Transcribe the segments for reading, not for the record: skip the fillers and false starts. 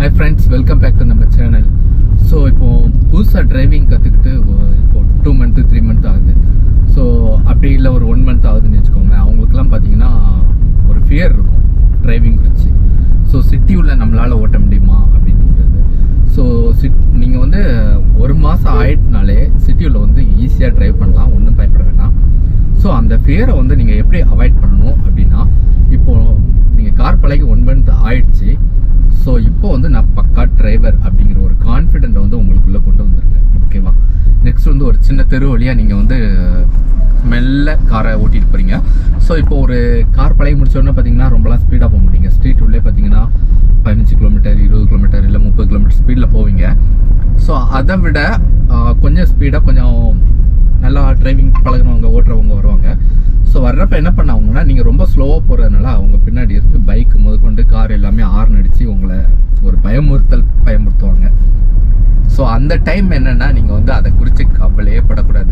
Hi friends, welcome back to நம்ம channel. So இப்போ புதுசாக டிரைவிங் கற்றுக்கிட்டு இப்போ 2 month 3 month ஆகுது. ஸோ அப்படி இல்லை ஒரு 1 month ஆகுதுன்னு வச்சுக்கோங்களேன். அவங்களுக்குலாம் பார்த்தீங்கன்னா ஒரு ஃபியர் இருக்கும் டிரைவிங் குறித்து. ஸோ சிட்டியில் நம்மளால் ஓட்ட முடியுமா அப்படின்றது. ஸோ நீங்கள் வந்து 1 மாதம் ஆயிட்டுனாலே சிட்டியில் வந்து ஈஸியாக ட்ரைவ் பண்ணலாம், ஒன்றும் பயப்பட வேண்டாம். ஸோ அந்த ஃபியரை வந்து நீங்கள் எப்படி அவாய்ட் பண்ணணும் அப்படின்னா, இப்போது நீங்கள் கார் பழகி 1 month ஆயிடுச்சு. ஸோ இப்போ வந்து நான் பக்கா டிரைவர் அப்படிங்கிற ஒரு கான்ஃபிடென்ட்டை வந்து உங்களுக்குள்ளே கொண்டு வந்துருங்க, ஓகேவா? நெக்ஸ்ட் வந்து ஒரு சின்ன தெரு வழியாக நீங்கள் வந்து மெல்ல காரை ஓட்டிகிட்டு போகிறீங்க. ஸோ இப்போ ஒரு கார் பழகி முடிச்சோடனே பார்த்தீங்கன்னா ரொம்பலாம் ஸ்பீடாக போக முடியுங்க. ஸ்ட்ரீட் உள்ளே பார்த்தீங்கன்னா 15 கிலோமீட்டர் 20 கிலோமீட்டர் இல்லை 30 கிலோமீட்டர் ஸ்பீடில் போவீங்க. ஸோ அதை விட கொஞ்சம் ஸ்பீடாக கொஞ்சம் நல்லா டிரைவிங் பழகினவங்க ஓட்டுறவங்க வருவாங்க. ஸோ வர்றப்ப என்ன பண்ணாங்கன்னா, நீங்கள் ரொம்ப ஸ்லோவாக போகிறதுனால அவங்க பின்னாடி இருக்கு பைக் முதற்கொண்டு கார் எல்லாமே ஹார்ன் அடித்து உங்களை ஒரு பயமுறுத்துவாங்க. ஸோ அந்த டைம் என்னென்னா, நீங்கள் வந்து அதை குறித்து கவலையே படக்கூடாது.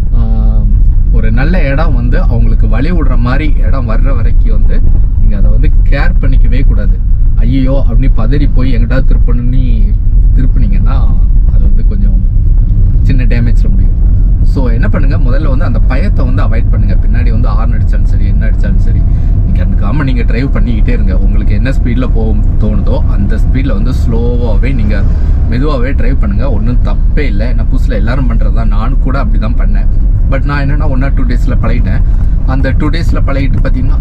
ஒரு நல்ல இடம் வந்து அவங்களுக்கு வழி விடுற மாதிரி இடம் வர்ற வரைக்கும் வந்து நீங்கள் அதை வந்து கேர் பண்ணிக்கவே கூடாது. ஐயோ அப்படின்னு பதறி போய் எங்கிட்டாவது திருப்புனீங்கன்னா அது வந்து கொஞ்சம் சின்ன டேமேஜில் முடியும். ஸோ என்ன பண்ணுங்கள், முதல்ல வந்து அந்த பயத்தை வந்து அவாய்ட் பண்ணுங்கள். பின்னாடி வந்து ஹார்ன் அடித்தாலும் சரி, என்ன அடித்தாலும் சரி, நீங்கள் அதுக்காமல் நீங்கள் ட்ரைவ் பண்ணிக்கிட்டே இருங்க. உங்களுக்கு என்ன ஸ்பீடில் போக தோணுதோ அந்த ஸ்பீடில் வந்து ஸ்லோவாகவே நீங்கள் மெதுவாகவே ட்ரைவ் பண்ணுங்கள். ஒன்றும் தப்பே இல்லை. ஏன்னா புதுசில் எல்லாரும் பண்ணுறது தான், நானும் கூட அப்படி தான் பண்ணேன். பட் நான் என்னென்னா 1 or 2 days பழகிட்டேன். அந்த 2 days பழகிட்டு பார்த்தீங்கன்னா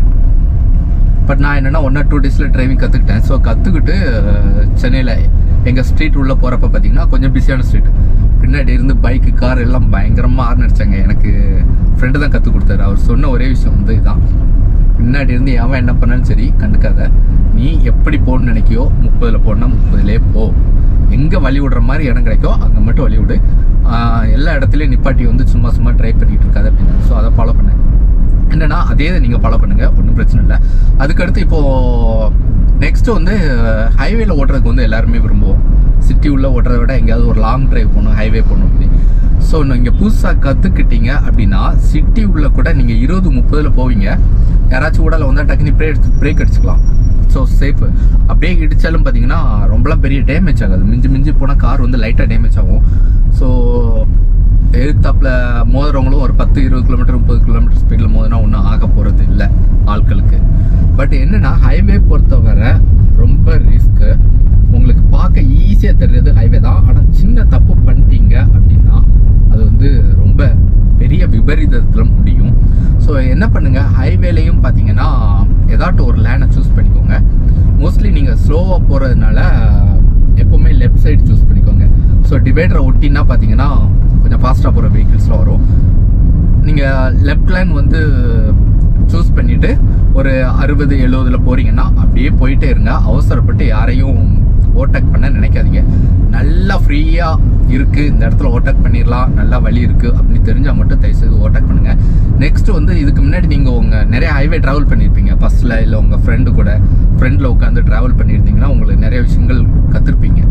நான் என்னென்னா 1 or 2 days டிரைவிங் கற்றுக்கிட்டேன். ஸோ கற்றுக்கிட்டு சென்னையில் எங்கள் ஸ்ட்ரீட் உள்ளே போகிறப்ப பார்த்தீங்கன்னா கொஞ்சம் பிஸியான ஸ்ட்ரீட். பின்னாடி இருந்து பைக்கு கார் எல்லாம் பயங்கரமாக ஹார்ன் அடித்தாங்க. எனக்கு ஃப்ரெண்டு தான் கற்றுக் கொடுத்தாரு. அவர் சொன்ன ஒரே விஷயம் வந்து இதுதான்: பின்னாடி இருந்து அவன் என்ன பண்ணாலும் சரி கண்டுக்காத, நீ எப்படி போகணும்னு நினைக்கியோ 30 போனால் 30 போ. எங்கே வழி விடுற மாதிரி இடம் கிடைக்கோ அங்கே மட்டும் வழி விடு. எல்லா இடத்துலையும் நிப்பாட்டி வந்து சும்மா ட்ரை பண்ணிகிட்டு இருக்காது அப்படின்னு. ஸோ அதை ஃபாலோ பண்ணேன். என்னன்னா அதே நீங்கள் ஃபாலோ பண்ணுங்கள், ஒன்றும் பிரச்சனை இல்லை. அதுக்கடுத்து இப்போது நெக்ஸ்ட்டு வந்து ஹைவேல ஓட்டுறதுக்கு வந்து எல்லாருமே விரும்புவோம். சிட்டி உள்ளே ஓட்டுறதை விட எங்கேயாவது ஒரு லாங் ட்ரைவ் போகணும், ஹைவே போகணும் அப்படின்னு. ஸோ நீங்கள் புதுசாக கற்றுக்கிட்டீங்க அப்படின்னா சிட்டி உள்ளே கூட நீங்கள் 20-30 போவீங்க. யாராச்சும் ஊடால வந்தால் டக்குனு பிரேக் அடிச்சுக்கலாம். So safe. அப்படியே இடித்தாலும் பார்த்தீங்கன்னா ரொம்பலாம் பெரிய டேமேஜ் ஆகாது. மிஞ்சி போனால் கார் வந்து லைட்டாக டேமேஜ் ஆகும். ஸோ எதிர்த்தாப்பில் மோதுறவங்களும் ஒரு 10-20 கிலோமீட்டர் 30 கிலோமீட்டர் ஸ்பீடில் மோதினா ஒன்றும் ஆக போகிறது இல்லை ஆட்களுக்கு. பட் என்னென்னா ஹைவே பொறுத்தவரை ரொம்ப ரிஸ்க்கு. உங்களுக்கு பார்க்க ஈஸியாக தெரியுது ஹைவே தான். ஆனால் சின்ன தப்பு பண்ணிட்டீங்க அப்படின்னா அது வந்து ரொம்ப பெரிய விபரீதத்தில் முடியும். ஸோ என்ன பண்ணுங்கள், ஹைவேலையும் பார்த்தீங்கன்னா ஏதாட்டும் ஒரு லேனை சூஸ் பண்ணிக்கோங்க. மோஸ்ட்லி நீங்கள் ஸ்லோவாக போகிறதுனால எப்போவுமே லெஃப்ட் சைடு சூஸ் பண்ணிக்கோங்க. ஸோ டிவைடரை ஒட்டினா பார்த்தீங்கன்னா கொஞ்சம் ஃபாஸ்ட்டாக போகிற வெஹிக்கிள்ஸ்லாம் வரும். நீங்கள் லெஃப்ட் லைன் வந்து சூஸ் பண்ணிவிட்டு ஒரு 60-70 போகிறீங்கன்னா அப்படியே போயிட்டே இருங்க. அவசரப்பட்டு யாரையும் ஓவர்டேக் பண்ண நினைக்காதீங்க. நல்லா ஃப்ரீயாக இருக்குது, இந்த இடத்துல ஓவர்டேக் பண்ணிடலாம், நல்லா வழி இருக்குது அப்படின்னு தெரிஞ்சால் மட்டும் தயவுசெய்து ஓவர்டேக் பண்ணுங்கள். நெக்ஸ்ட்டு வந்து இதுக்கு முன்னாடி நீங்கள் நிறைய ஹைவே ட்ராவல் பண்ணியிருப்பீங்க பஸ்ஸில், இல்லை உங்கள் ஃப்ரெண்டில் உட்காந்து ட்ராவல் பண்ணியிருந்தீங்கன்னா உங்களுக்கு நிறைய விஷயங்கள் கற்றுருப்பீங்க.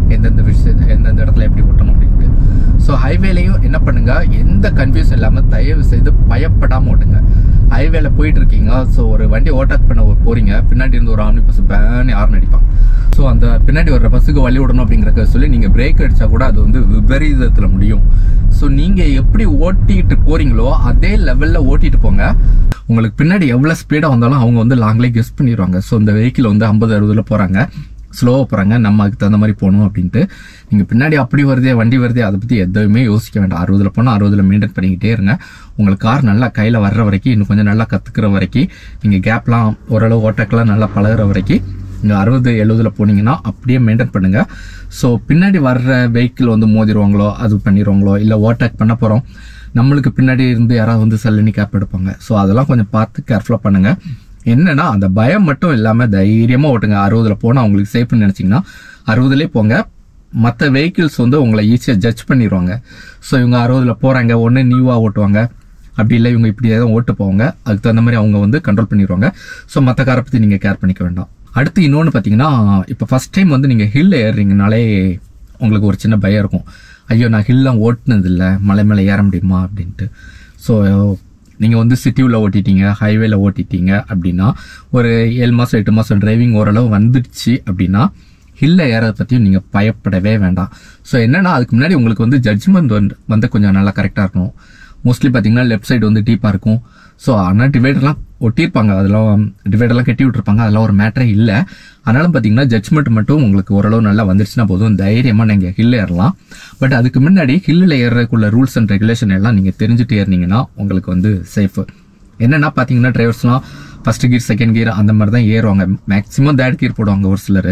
எந்தெந்த இடத்துல எப்படி ஓட்டணும் அப்படின்ட்டு. ஸோ ஹைவேலையும் என்ன பண்ணுங்கள், எந்த கன்ஃபியூஸ் இல்லாமல் தயவு செய்து பயப்படாமல் ஓட்டுங்க. ஹைவேல போயிட்டு இருக்கீங்க, ஸோ ஒரு வண்டி ஓவர்டேக் பண்ண போகிறீங்க, பின்னாடி இருந்து ஒரு ஆம்னி பஸ் பேன்னு ஹார்ன் அடிப்பாங்க. ஸோ அந்த பின்னாடி வர்ற பஸ்ஸுக்கு வழி விடணும் அப்படிங்கிறத சொல்லி நீங்கள் பிரேக் அடித்தா கூட அது வந்து விபரீதத்தில் முடியும். ஸோ நீங்கள் எப்படி ஓட்டிகிட்டு போகிறீங்களோ அதே லெவலில் ஓட்டிகிட்டு போங்க. உங்களுக்கு பின்னாடி எவ்வளோ ஸ்பீடாக வந்தாலும் அவங்க வந்து லாங்லேயே கெஸ் பண்ணிடுவாங்க. ஸோ இந்த வெஹிக்கிள் வந்து 50-60 போகிறாங்க, ஸ்லோவாக போகிறாங்க, நம்ம அதுக்கு தகுந்த மாதிரி போகணும் அப்படின்ட்டு. நீங்கள் பின்னாடி அப்படி வருதே வண்டி வருதே அதை பற்றி எதுவுமே யோசிக்க வேண்டாம். 60 போனால் 60 மெயின்டைன் பண்ணிக்கிட்டே இருங்க. உங்களுக்கு கார் நல்லா கையில் வர்ற வரைக்கும், இன்னும் கொஞ்சம் நல்லா கற்றுக்கிற வரைக்கும், நீங்கள் கேப்லாம் ஓரளவு ஓட்டக்கெல்லாம் நல்லா பழகிற வரைக்கும் நீங்கள் 60-70 போனீங்கன்னா அப்படியே மெயின்டைன் பண்ணுங்கள். ஸோ பின்னாடி வர்ற வெஹிக்கிள் வந்து மோதிடுவாங்களோ அது பண்ணிடுவாங்களோ, இல்லை ஓவர்டேக் பண்ண போகிறோம், நம்மளுக்கு பின்னாடி இருந்து யாராவது வந்து சல்லனி கேப் எடுப்பாங்க. ஸோ அதெல்லாம் கொஞ்சம் பார்த்து கேர்ஃபுல்லாக பண்ணுங்கள். என்னன்னா அந்த பயம் மட்டும் இல்லாமல் தைரியமாக ஓட்டுங்க. 60 போனால் அவங்களுக்கு சேஃப்னு நினச்சிங்கன்னா 60 போங்க. மற்ற வெஹிக்கிள்ஸ் வந்து உங்களை ஈஸியாக ஜட்ஜ் பண்ணிடுவாங்க. ஸோ இவங்க 60 போகிறாங்க, ஒன்று நியூவாக ஓட்டுவாங்க, அப்படி இல்லை இவங்க இப்படி தான் ஓட்டு போவாங்க, அதுக்கு தகுந்த மாதிரி அவங்க வந்து கண்ட்ரோல் பண்ணிடுவாங்க. ஸோ மற்ற காரை பற்றி நீங்கள் கேர் பண்ணிக்க வேண்டாம். அடுத்து இன்னொன்று பார்த்தீங்கன்னா, இப்போ ஃபஸ்ட் டைம் வந்து நீங்கள் ஹில்ல ஏறுறீங்கனாலே உங்களுக்கு ஒரு சின்ன பயம் இருக்கும். ஐயோ நான் ஹில்லாம் ஓட்டுனதில்லை, மலை மேலே ஏற முடியுமா அப்படின்ட்டு. ஸோ நீங்கள் வந்து சிட்டியில் ஓட்டிட்டீங்க, ஹைவேல ஓட்டிட்டீங்க அப்படின்னா ஒரு 7 மாதம் 8 மாதம் டிரைவிங் ஓரளவு வந்துடுச்சு அப்படின்னா ஹில்ல ஏறதை பற்றியும் நீங்கள் பயப்படவே வேண்டாம். ஸோ என்னன்னா அதுக்கு முன்னாடி உங்களுக்கு வந்து ஜட்ஜ்மெண்ட் வந்து கொஞ்சம் நல்லா கரெக்டாக இருக்கணும். மோஸ்ட்லி பார்த்தீங்கன்னா லெஃப்ட் சைடு வந்து டீப்பாக இருக்கும். ஸோ ஆனால் டிவைடர்லாம் ஒட்டியிருப்பாங்க, அதெல்லாம் டிவைடர்லாம் கட்டி விட்டுருப்பாங்க, அதெல்லாம் ஒரு மேட்டரே இல்லை. ஆனாலும் பார்த்தீங்கன்னா ஜட்ஜ்மெண்ட் மட்டும் உங்களுக்கு ஓரளவு நல்லா வந்துருச்சுன்னா போதும், தைரியமாக நீங்கள் ஹில் ஏறலாம். பட் அதுக்கு முன்னாடி ஹில்லில் ஏறதுக்குள்ள ரூல்ஸ் அண்ட் ரெகுலேஷன் எல்லாம் நீங்கள் தெரிஞ்சுட்டு ஏறினீங்கன்னா உங்களுக்கு வந்து சேஃபு. என்னென்னா பார்த்தீங்கன்னா டிரைவர்ஸ்லாம் ஃபர்ஸ்ட் கியர் செகண்ட் கியர் அந்த மாதிரி தான் ஏறுவாங்க, மேக்ஸிமம் தேர்ட் கியர் போடுவாங்க ஒரு சிலர்.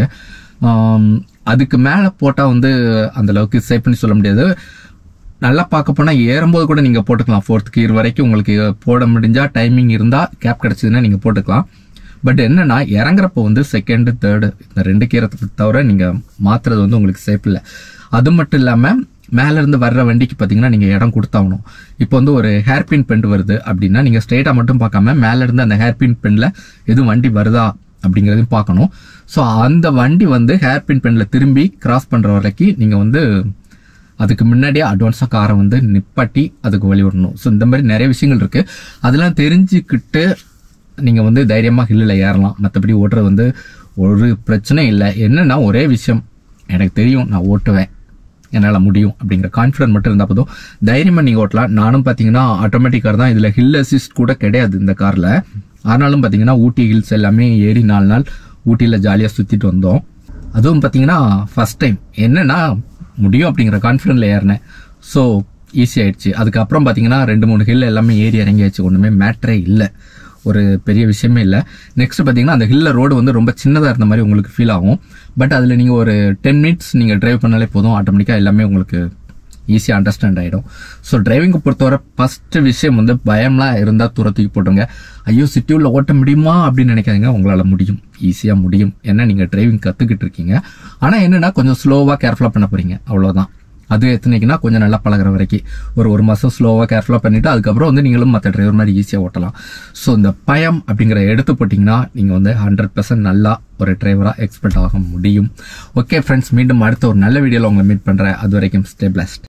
அதுக்கு மேலே போட்டால் வந்து அந்தளவுக்கு சேஃப்னு சொல்ல முடியாது. நல்லா பார்க்க போனால் ஏறும்போது கூட நீங்கள் போட்டுக்கலாம், 4th கியர் வரைக்கும் உங்களுக்கு போட முடிஞ்சால் டைமிங் இருந்தால் கேப் கிடச்சிதுன்னா நீங்கள் போட்டுக்கலாம். பட் என்னன்னா இறங்குறப்போ வந்து செகண்டு தேர்டு இந்த 2 கியரை தவிர நீங்கள் மாற்றுறது வந்து உங்களுக்கு சேஃப் இல்லை. அது மட்டும் இல்லாமல் மேலேருந்து வர்ற வண்டிக்கு பார்த்தீங்கன்னா நீங்கள் இடம் கொடுத்தாகணும். இப்போ வந்து ஒரு ஹேர்பின் பெண்ட் வருது அப்படின்னா நீங்கள் ஸ்ட்ரெயிட்டாக மட்டும் பார்க்காம மேலேருந்து அந்த ஹேர்பின் பெண்டில் எதுவும் வண்டி வருதா அப்படிங்கிறதையும் பார்க்கணும். ஸோ அந்த வண்டி வந்து ஹேர்பின் பெண்டில் திரும்பி கிராஸ் பண்ணுற வரைக்கும் நீங்கள் வந்து அதுக்கு முன்னாடியே அட்வான்ஸாக காரை வந்து நிப்பாட்டி அதுக்கு வழி விடணும். ஸோ இந்த மாதிரி நிறைய விஷயங்கள் இருக்குது, அதெல்லாம் தெரிஞ்சுக்கிட்டு நீங்கள் வந்து தைரியமாக ஹில்லில் ஏறலாம். மற்றபடி ஓட்டுறது வந்து ஒரு பிரச்சனை இல்லை. என்னன்னா ஒரே விஷயம், எனக்கு தெரியும் நான் ஓட்டுவேன், என்னால் முடியும் அப்படிங்கிற கான்ஃபிடன்ட் மட்டும் இருந்தால் போதும், தைரியமாக நீங்கள் ஓட்டலாம். நானும் பார்த்தீங்கன்னா ஆட்டோமேட்டிக் கார் தான், இதில் ஹில் அசிஸ்ட் கூட கிடையாது இந்த காரில். ஆனாலும் பார்த்தீங்கன்னா ஊட்டி ஹில்ஸ் எல்லாமே ஏறி 4 நாள் ஊட்டியில் ஜாலியாக சுற்றிட்டு வந்தோம். அதுவும் பார்த்தீங்கன்னா ஃபர்ஸ்ட் டைம் என்னன்னா முடியும் அப்படிங்கிற கான்ஃபிடென்ட்ல ஏறினேன். ஸோ ஈஸி ஆயிடுச்சு. அதுக்கப்புறம் பார்த்தீங்கன்னா 2-3 ஹில் எல்லாமே ஏறி இறங்கியாச்சு, ஒன்றுமே மேட்டரே இல்லை, ஒரு பெரிய விஷயமே இல்லை. நெக்ஸ்ட் பார்த்தீங்கன்னா அந்த ஹில்ல ரோடு வந்து ரொம்ப சின்னதாக இருந்த மாதிரி உங்களுக்கு ஃபீல் ஆகும். பட் அதில் நீங்கள் ஒரு 10 மினிட்ஸ் நீங்கள் டிரைவ் பண்ணாலே போதும், ஆட்டோமேட்டிக்காக எல்லாமே உங்களுக்கு ஈஸியாக அண்டர்ஸ்டாண்ட் ஆகிடும். ஸோ டிரைவிங்கை பொறுத்தவரை ஃபஸ்ட்டு விஷயம் வந்து பயம்லாம் இருந்தால் தூரத்துக்கு போட்டுங்க. ஐயோ சிட்டியூரில் ஓட்ட முடியுமா அப்படின்னு நினைக்காதீங்க, உங்களால் முடியும், ஈஸியாக முடியும். ஏன்னா நீங்கள் டிரைவிங் கற்றுக்கிட்டு இருக்கீங்க. ஆனால் என்னென்னா கொஞ்சம் ஸ்லோவாக கேர்ஃபுல்லாக பண்ண போகிறீங்க, அவ்வளோதான். அது எத்தனைக்குன்னா கொஞ்சம் நல்லா பழகிற வரைக்கும் ஒரு மாதம் ஸ்லோவாக கேர்ஃபுல்லாக பண்ணிவிட்டு அதுக்கப்புறம் வந்து நீங்களும் மற்ற டிரைவர் மாதிரி ஈஸியாக ஓட்டலாம். ஸோ இந்த பயம் அப்படிங்கிற எடுத்து போட்டிங்கன்னா நீங்கள் வந்து 100% நல்லா ஒரு டிரைவராக எக்ஸ்பெக்ட் ஆக முடியும். ஓகே ஃப்ரெண்ட்ஸ், மீண்டும் அடுத்த ஒரு நல்ல வீடியோவில் உங்களை மீட் பண்ணுறேன். அது வரைக்கும் ஸ்டே பிளஸ்ட்.